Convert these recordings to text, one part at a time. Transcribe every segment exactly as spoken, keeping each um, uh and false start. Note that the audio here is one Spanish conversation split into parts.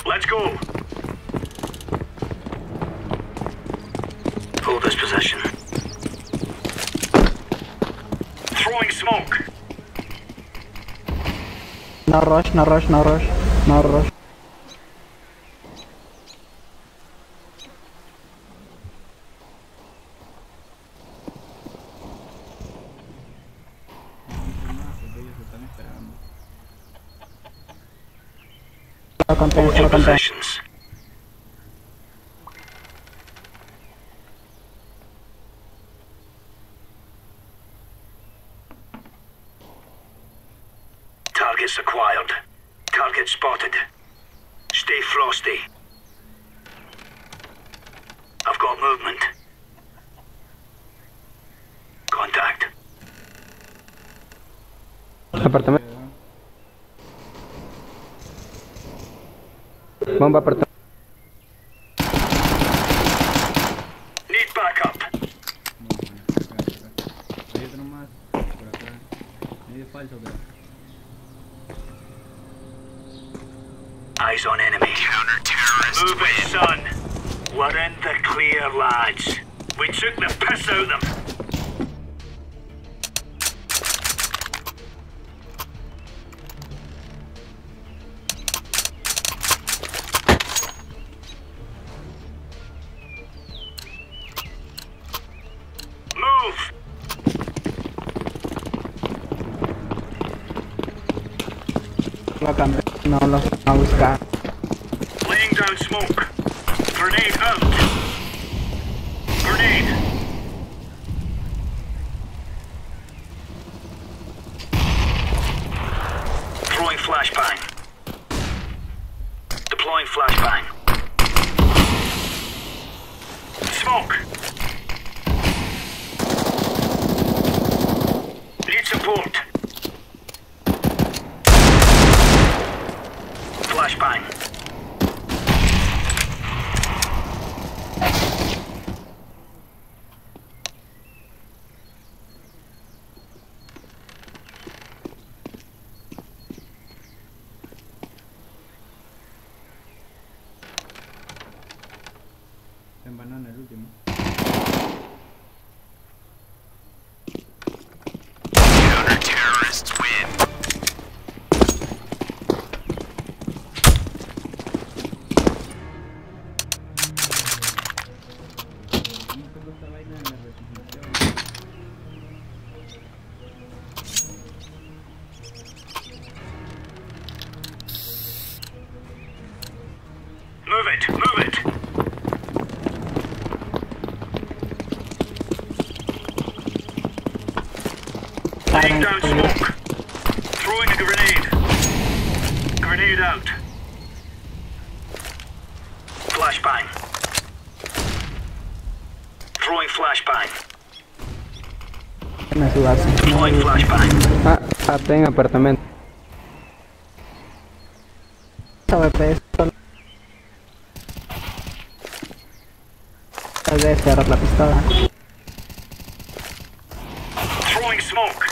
Let's go. Hold this position. Throwing smoke. No rush, no rush, no rush, no rush. Solo contain, Hold solo your contain. positions. Targets acquired. Target spotted. Stay frosty. I've got movement. Contact. Apartamento. Bomba apartamento. Need backup. Hay otro más por acá. Medio falso, pero. Eyes on enemy. Counter-terrorist. Move it, son. We're in the clear, lads. We took the piss out of them. Move! Lo cambié, no lo voy a buscar. Laying down smoke. Grenade out. Grenade. Throwing flashbang. Deploying flashbang. Smoke. Need support. Flashbang. En banana el último. Counter-terrorists win. No tengo esta vaina en la resignación. Move it, move it. Laying down smoke. Throwing a grenade. Grenade out. Flashbang. Throwing flashbang. Me sudaste. Deploying flashbang. Ah, ah, en apartamento. A V P S. Tal vez cerrar la pistola. Throwing smoke.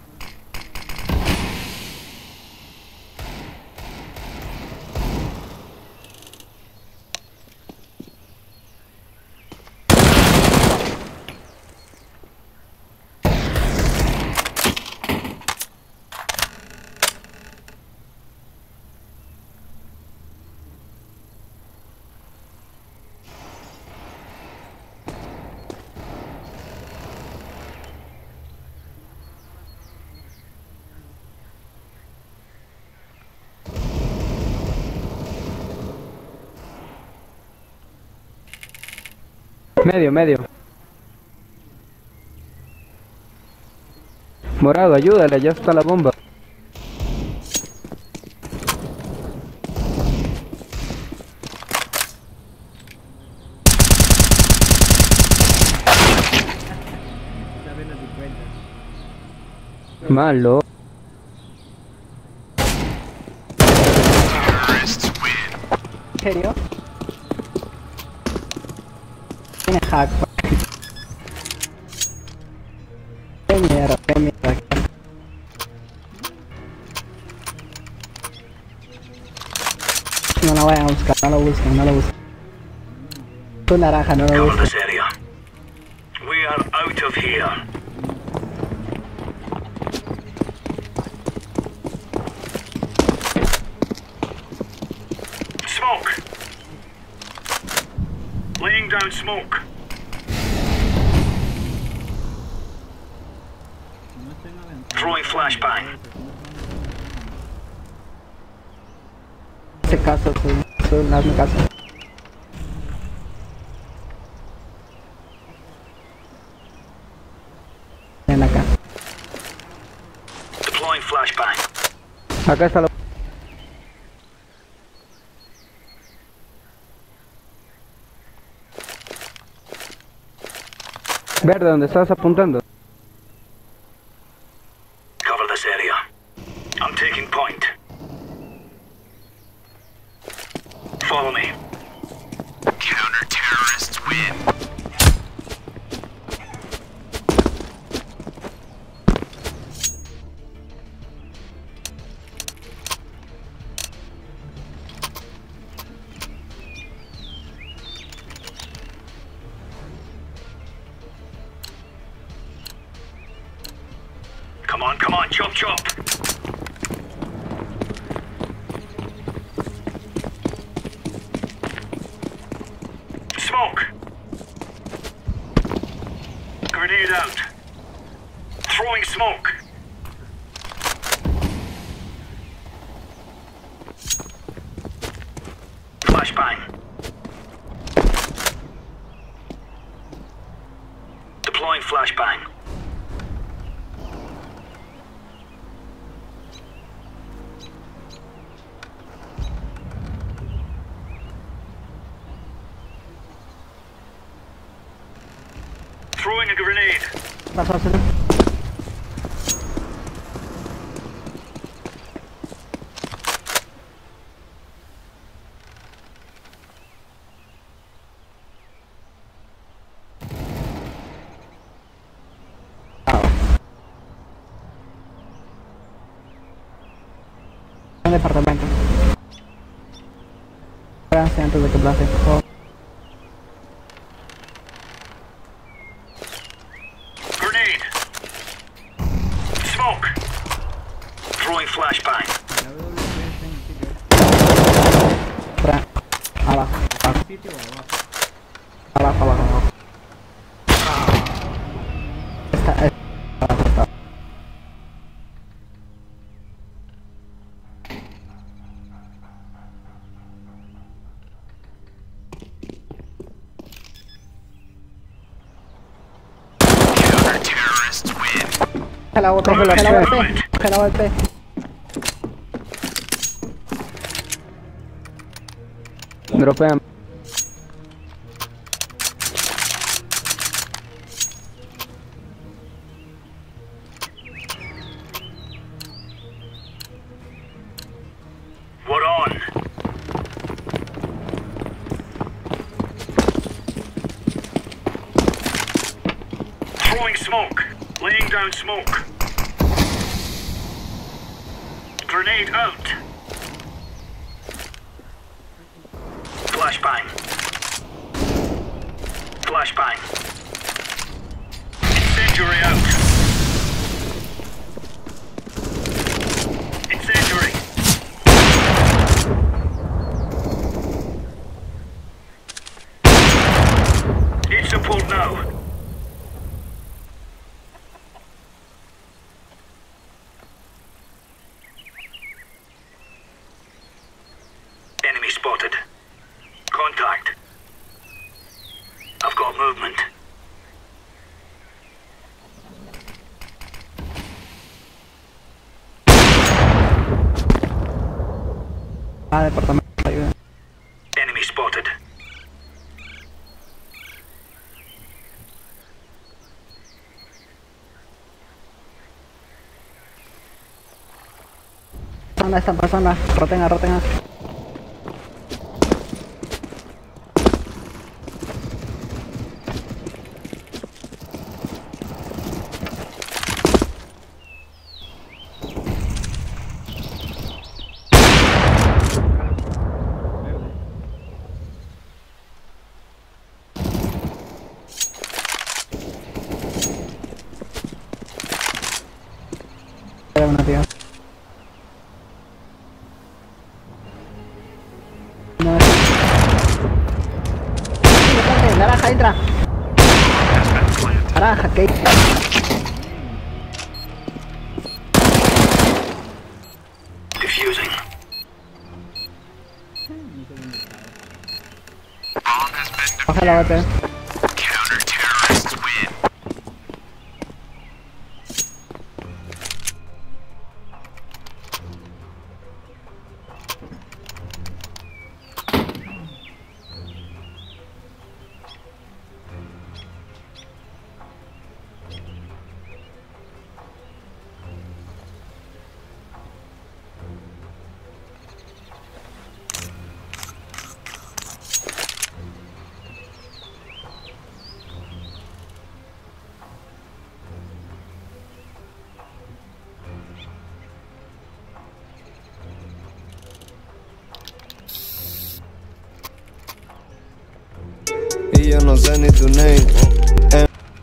Medio, medio. Morado, ayúdale, ya está la bomba. Esa vez la cincuenta. Malo. ¿En serio? Tiene hack. Qué mierda, qué mierda. No la vayan a buscar, no lo busquen, no lo busquen. Tu naranja, no lo Cover busquen. this area. We are out of here. Smoke. Laying down smoke. No estoy en la ventana. Throwing flashbang. Ese caso, azul, azul, hazme caso. Ven acá. Deploying flashbang. Acá está la... Verde, ¿dónde estás apuntando? Cover this area. I'm taking point. Follow me. Counter-terrorists win. Come on, come on, chop chop. Smoke. Grenade out. Throwing smoke. Flashbang. Deploying flashbang. Throwing a grenade. Pasó, azul. En el departamento. Gracias antes de que blase, por favor. Grenade. Smoke. Throwing flashbang. La W P está en el sitio. Fra- Abajo, ¿En abajo, el sitio o abajo? abajo, abajo, abajo. Está, está, abajo, está. Counter-terrorists win. Coge la golpe, coge la golpe, coge la golpe. Dropean. We're on. Throwing smoke. Laying down smoke. Grenade out. Flashbang. Flashbang. Incendiary out. Incendiary. Need support now. Enemy spotted. Contact. I've got movement. Ah, departamento, ayuda. Enemy spotted. Persona, esta persona, rotenga, rotenga. entra. Caraja, que... Defusing. Baja la bate. Counter-terrorists win. Y yo no sé ni tu name. Eh.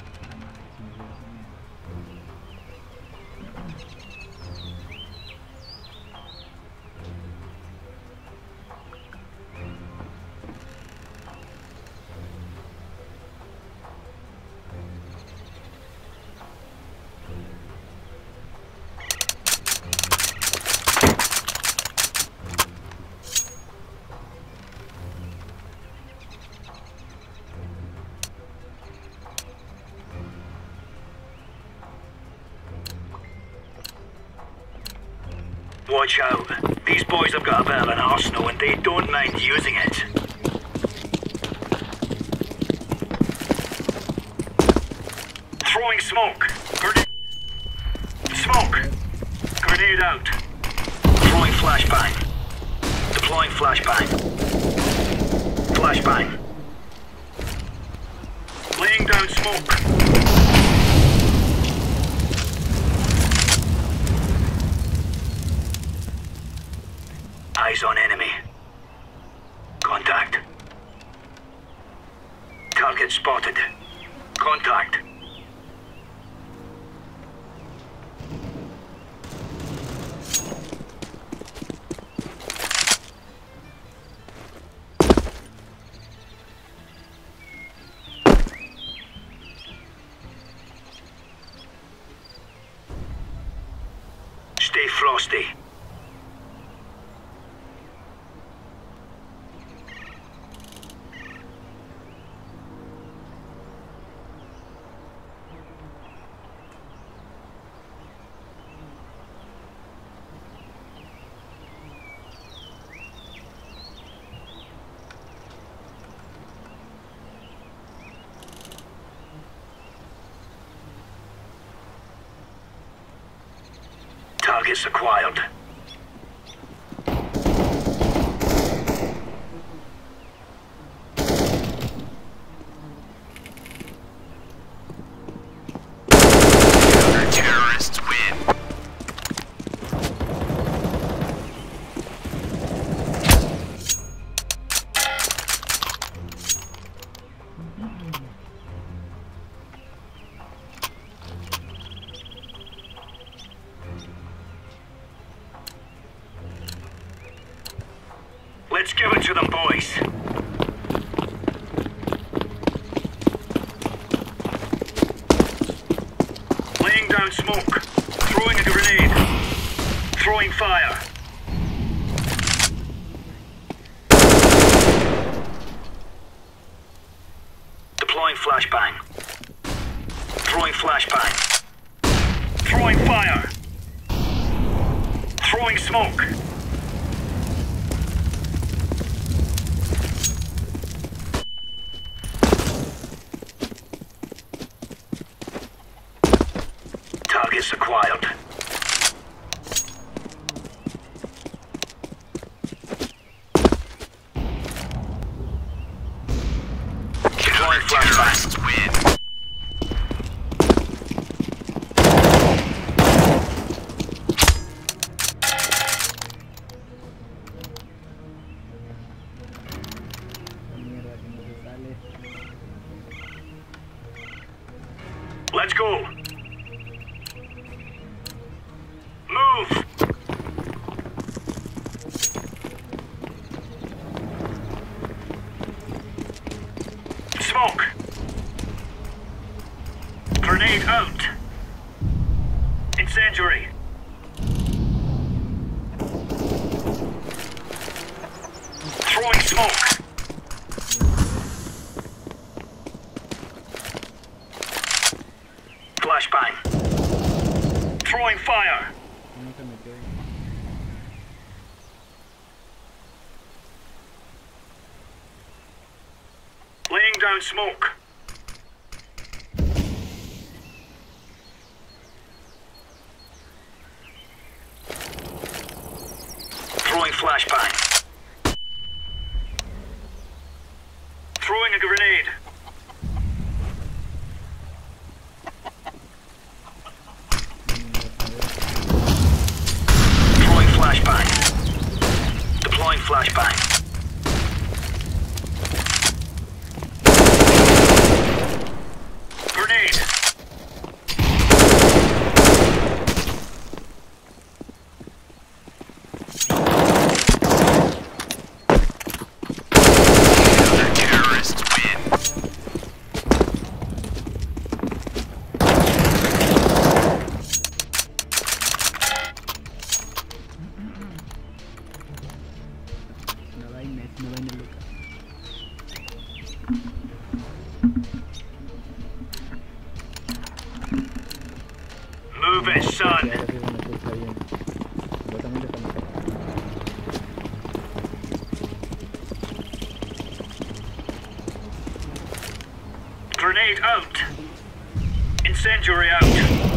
Watch out. These boys have got a bit of an arsenal and they don't mind using it. Throwing smoke. Grenade. Smoke. Grenade out. Throwing flashbang. Deploying flashbang. Flashbang. Laying down smoke. Eyes on enemy. Contact. Target spotted. Contact. Stay frosty. Targets acquired. Counter-terrorists win. Let's give it to them, boys. Laying down smoke. Throwing a grenade. Throwing fire. Deploying flashbang. Throwing flashbang. Throwing fire. Throwing smoke. Targets acquired. Deploying flashbang. Win. Let's go. Move. Smoke. Grenade out. Incendiary. Throwing smoke. Flashbang. Throwing fire. Uno se metió ahí. Laying down smoke. Throwing flashbang. Throwing a grenade. Throwing flashbang. Deploying flashbang. Grenade. Terrorists win. Una vaina, es una vaina loca. Move it, son. Y ahora sí se metió, está bien. Supuestamente está metido. Grenade out. Incendiary out.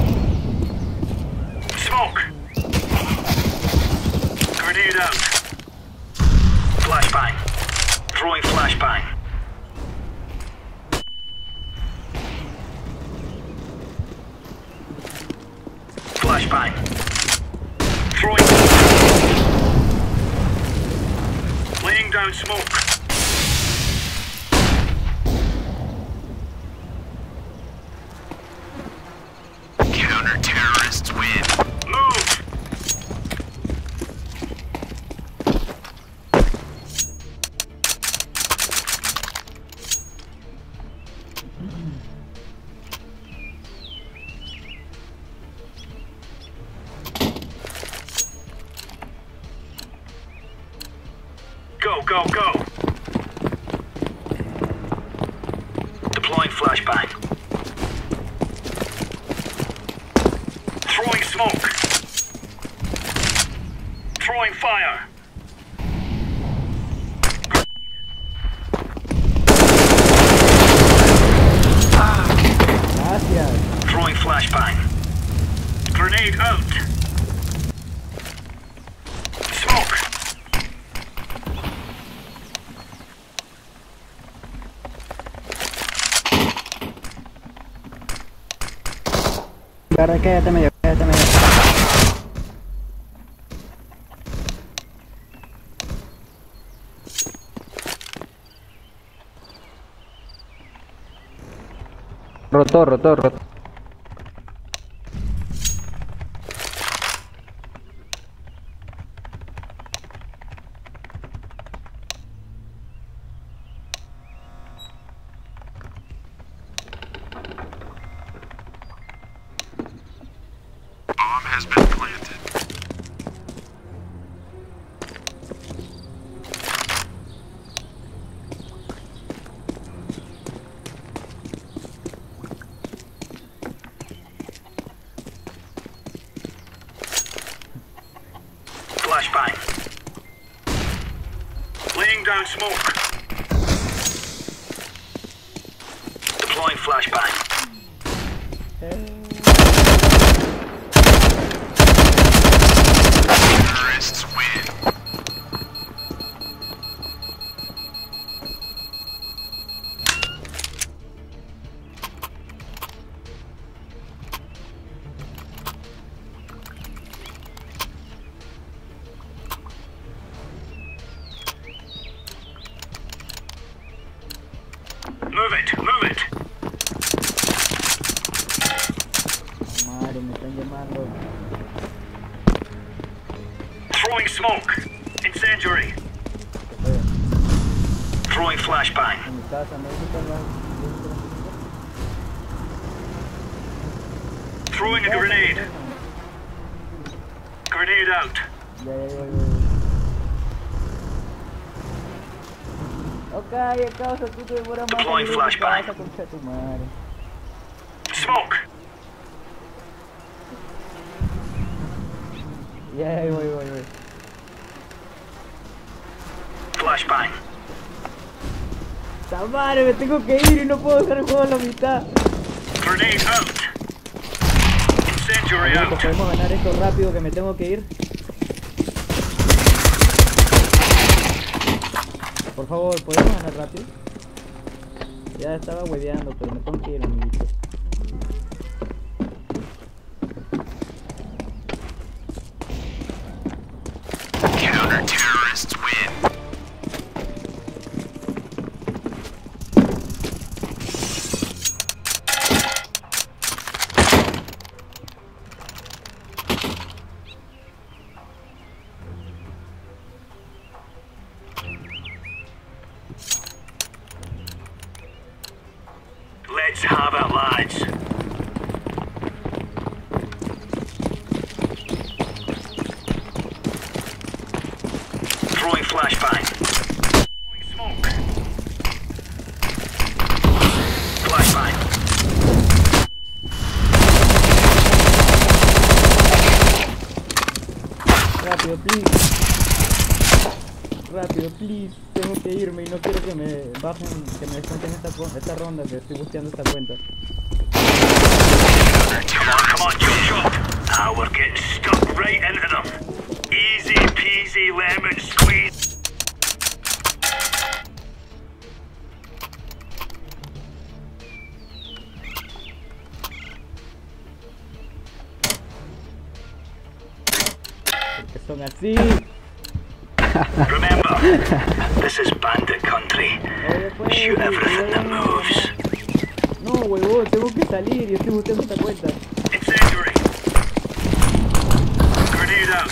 Smoke. Grenade out. Flashbang. Throwing flashbang. Flashbang. Throwing. Laying down smoke. Counter-terrorists win. Move! Go, go, go! Deploying flashbang. Throwing smoke. Throwing fire. Gracias. Throwing flashbang. Grenade out. Smoke. Guarda, quédate medio, quédate medio. Rotor, rotor, rotor. Bomb has been planted. Flashbang. Laying down smoke. Deploying flashbang. Terrorists win. Move it, move it. Madre, me están llamando. Throwing smoke. Incendiary. Throwing flashbang. En mi casa, no me están llamando. Throwing a grenade. Grenade out. Ya, ya, ya, ya. Ok, a causa tú te demoras más. Deploying en flashbang. casa, concha de tu madre. Smoke. Ya, ya, voy, voy, voy. Flashbang. ¡Ta madre! Me tengo que ir y no puedo dejar el juego a la mitad. Grenade out. Incendiary Amigo, out. podemos ganar esto rápido que me tengo que ir. Por favor, ¿podemos ganar rápido? Ya estaba hueveando, pero me tengo que ir, amiguito. Counter-terrorists win. Let's have it, lads. Throwing flashbang. Throwing smoke. Flashbang. Rápido, please. Rápido, please. Tengo que irme y no quiero que me bajen, que me descuenten esta, esta ronda, que estoy busteando esta cuenta. Come on, come on, jump, jump. Ah, we're getting stuck right into them. Easy peasy lemon squeeze. Porque son así. Remember, this is bandit country. Oye, pues, Shoot everything that moves. no, huevón, tengo que salir y estoy busteando esta cuenta. Incendiary. Grenade out.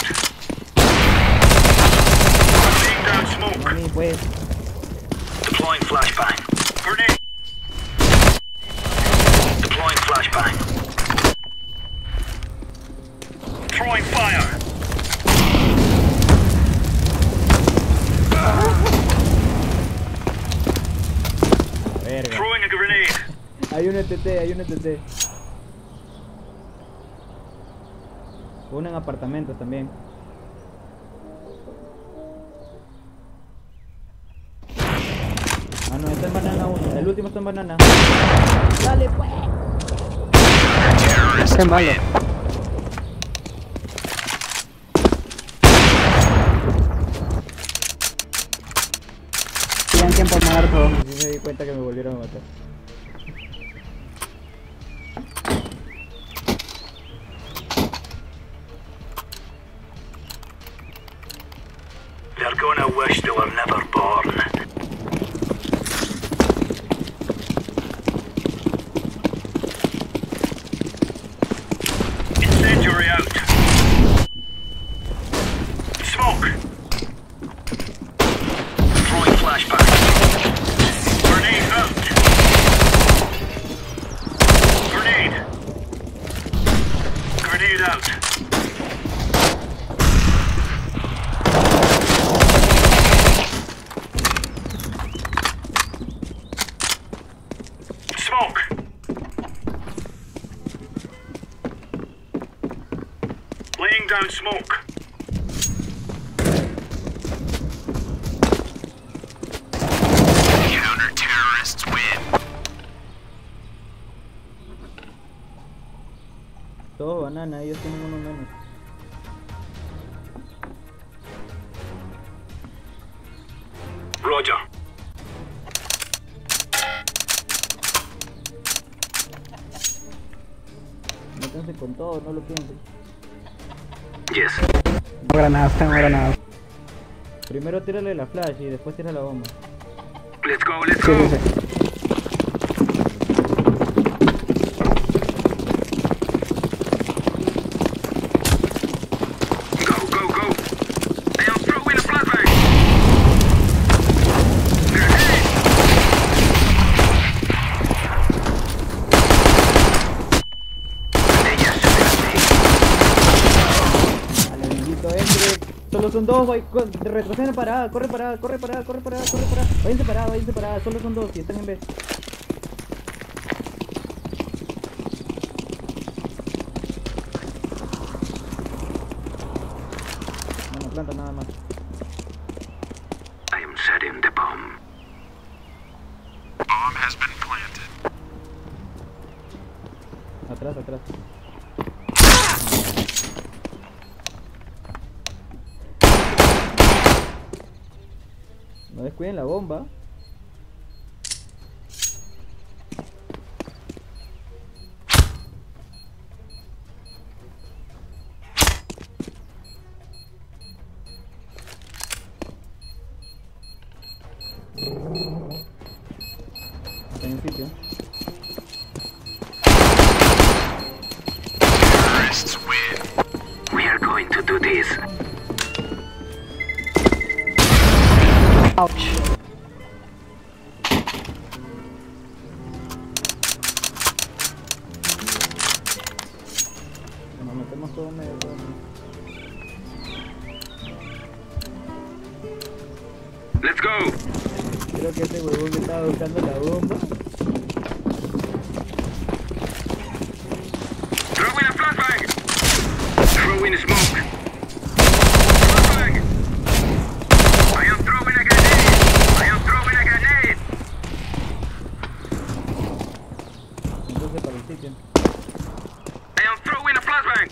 Laying down smoke. A mí, pues. Deploying flashbang. Grenade. Deploying flashbang. Throwing fire. Verga. Throwing a grenade. Hay un E T T, hay un E T T. Uno en apartamentos también. Ah, no, está en banana uno. El último está en banana. Dale, pues. Qué malo. Tienen tiempo muerto. Sí me di cuenta que me volvieron a matar. They're gonna wish they were never born. Incendiary out. Smoke. Throwing flashbang. Grenade out. Grenade. Grenade out. Smoke. Laying down smoke. Counter-terrorists win. Todo banana, ellos tienen uno menos. Roger. Métanse con todo, no lo piensen. Yes. Tengo granadas, tengo granadas. Primero tírale la flash y después tira la bomba. Let's go, let's Sí, go. sí, sí. Go, go, go. Hey, I'm throwing a flashbang. Grenade. Hey, yes. son dos, vai- co- retroceden parada, corre parada, corre parada, corre parada, corre parada. Váyanse parada, váyanse parada, solo son dos y están en B. No, no planta nada más. I am setting the bomb. Bomb has been planted. Atrás, atrás. No descuiden la bomba. Está en el sitio. Terrorists win. We are going to do this. Ouch. Nos metemos todo medio. Todo medio. Let's go. Creo que este huevón que estaba buscando la bomba. Throw in a flashbang. Throw in smoke. Flashbang. I am throwing a grenade. I am throwing a grenade. Entonces para el sitio. I am throwing a flashbang.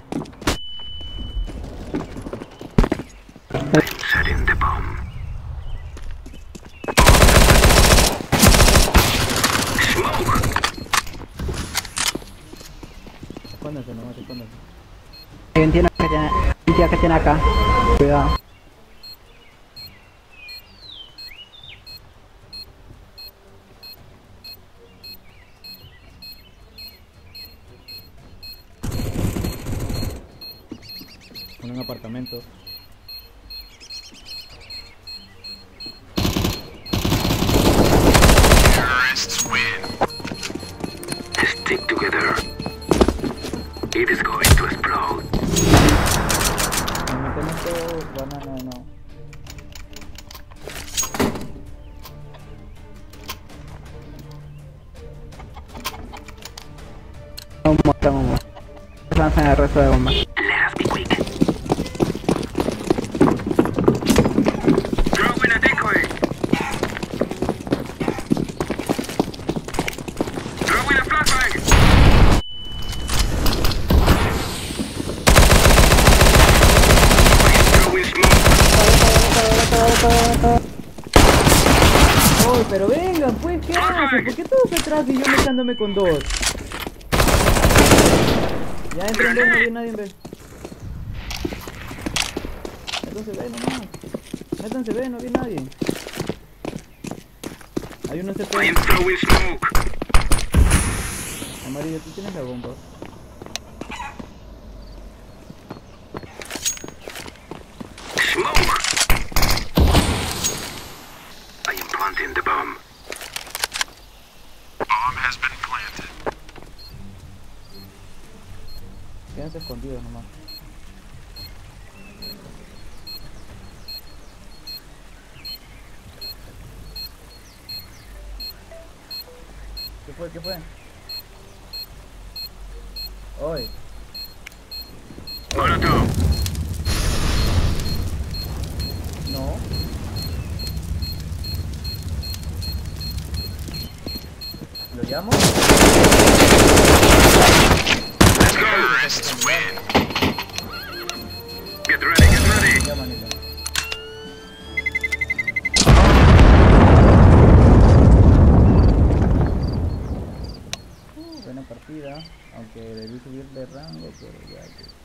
I'm setting the bomb. Smoke. Escóndanse nomás, escóndanse. Hay un tío que tiene, un tío que tiene acá. Cuidado. En un apartamento. Terrorists win. Stick together. It is going to explode. Nos metemos todo. Bueno, no, no. Un montón, un montón. Lanzan el resto de bombas. Let us be quick. Throw in a decoy. Throw in a flashbang. Throw in smoke. ¡Uy, pero vengan, pues! ¿Qué hacen? ¿Por qué todos atrás y yo mechándome con dos? Ya entré en B, no vi nadie en B. Métanse B nomás. Métanse B, no vi nadie. Hay uno en C I P. am throwing smoke. Amarillo, tú tienes la bomba. Smoke. I am planting the bomb. Bomb has been planted. Quédense escondidos nomás. ¿Qué fue? ¿Qué fue? Hoy. Molotov. No. ¿Lo llamo? Let's go. Terrorists win. Get ready, get ready. Ya, manito. Uh, buena partida, aunque debí subir de rango, pero ya que...